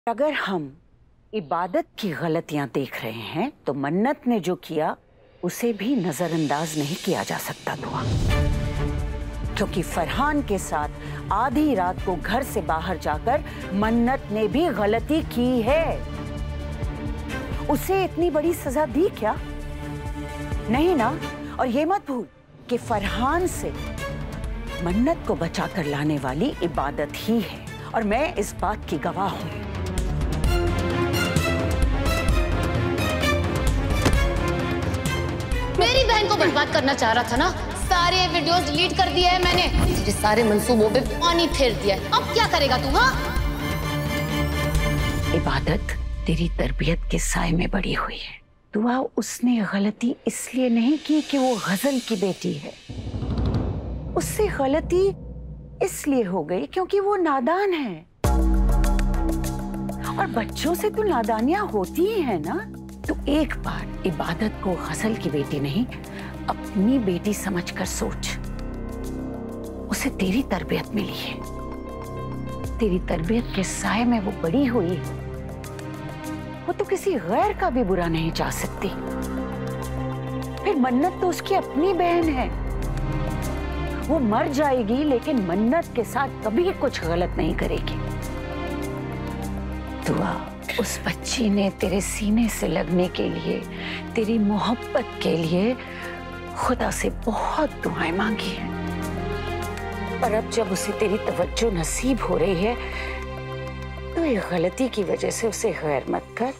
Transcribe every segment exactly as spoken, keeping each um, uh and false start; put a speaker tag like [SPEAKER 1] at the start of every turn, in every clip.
[SPEAKER 1] अगर हम इबादत की गलतियां देख रहे हैं तो मन्नत ने जो किया उसे भी नजरअंदाज नहीं किया जा सकता था, क्योंकि फरहान के साथ आधी रात को घर से बाहर जाकर मन्नत ने भी गलती की है। उसे इतनी बड़ी सजा दी क्या? नहीं ना। और ये मत भूल कि फरहान से मन्नत को बचाकर लाने वाली इबादत ही है, और मैं इस बात की गवाह हूं।
[SPEAKER 2] मेरी बहन को बर्बाद करना चाह रहा था ना, सारे वीडियोस डिलीट कर दिए है मैंने, तेरे सारे मंसूबों पे पानी फेर दिया है। अब क्या करेगा तू? हाँ,
[SPEAKER 1] इबादत तेरी तरबियत के साए में बड़ी हुई है। दुआ उसने गलती इसलिए नहीं की कि वो गजल की बेटी है, उससे गलती इसलिए हो गई क्योंकि वो नादान है। और बच्चों से तो नादानियां होती ही है ना। तो एक बार इबादत को गजल की बेटी नहीं, अपनी बेटी समझकर सोच। उसे तेरी तरबियत मिली है, तेरी तरबियत के साए में वो बड़ी हुई है। वो तो किसी गैर का भी बुरा नहीं चाह सकती। फिर मन्नत तो उसकी अपनी बहन है। वो मर जाएगी लेकिन मन्नत के साथ कभी कुछ गलत नहीं करेगी। दुआ उस बच्ची ने तेरे सीने से लगने के लिए, तेरी मोहब्बत के लिए खुदा से बहुत दुआएं मांगी हैं। पर अब जब उसे तेरी तवज्जो नसीब हो रही है तो ये गलती की वजह से उसे गैर मत कर।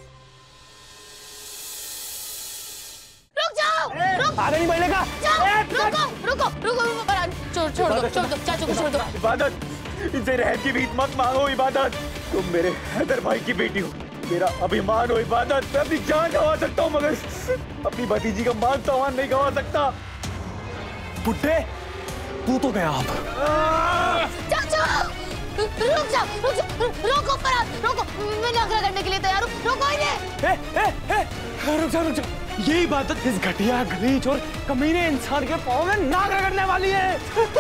[SPEAKER 2] रुक जाओ, रुक,
[SPEAKER 3] आगे नहीं बढ़ेगा।
[SPEAKER 2] रुको, रुको, रुको, छोड़, छोड़ दो, छोड़ दो, चाचू को छोड़ दो।
[SPEAKER 3] इबादत, इनसे रहम की भीख मत मांगो। इबादत, तुम मेरे हैदर भाई की बेटी हो, मेरा अभिमान हो। इबादत, मैं अपनी जान गंवा सकता हूँ मगर अपनी भतीजी का मान सम्मान नहीं गंवा सकता। बुड्ढे, तू तो गया अब।
[SPEAKER 2] चाचू, रुक जाओ, रुक जाओ, रोको फरहान, रोको, मैं नखरा करने के लिए तैयार हूँ, रोको इन्हें।
[SPEAKER 3] ए, ए, ए, रुक जा, रुक जा। ये इबादत इस घटिया, गलीच और कमीने इंसान के पाँव में नाक रगड़ने वाली है।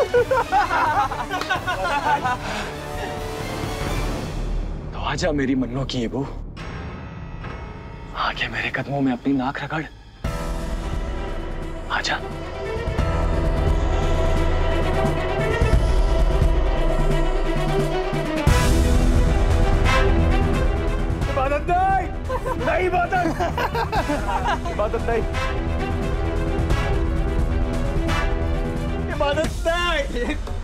[SPEAKER 3] तो आजा मेरी मन्नो की बू, आके मेरे कदमों में अपनी नाक रगड़। आजा। इबादत नहीं, नहीं इबादत, इबादत नहीं, इबादत नहीं।